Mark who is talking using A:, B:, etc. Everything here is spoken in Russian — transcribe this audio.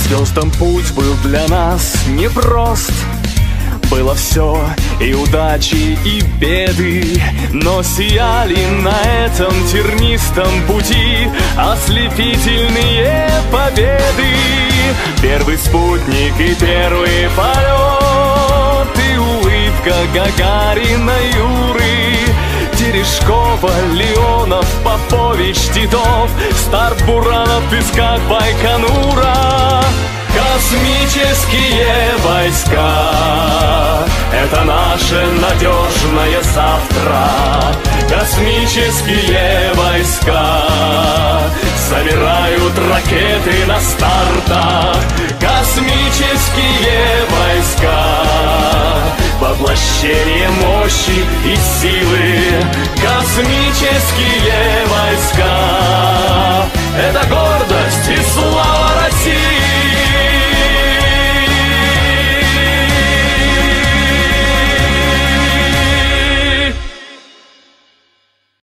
A: звездам путь был для нас непрост. Было все и удачи, и беды, но сияли на этом тернистом пути ослепительные победы. Первый спутник и первый полет, и улыбка Гагарина, Юры, Терешкова, Леонов, Попович, Титов, старт Буранов в песках Байконура. Космические войска — это наше надежное завтра. Космические войска собирают ракеты на стартах. Космические войска — воплощение мощи и силы. Космические войска